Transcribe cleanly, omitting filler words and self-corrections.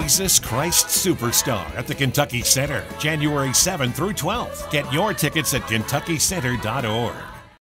Jesus Christ Superstar at the Kentucky Center, January 7th through 12th. Get your tickets at kentuckycenter.org.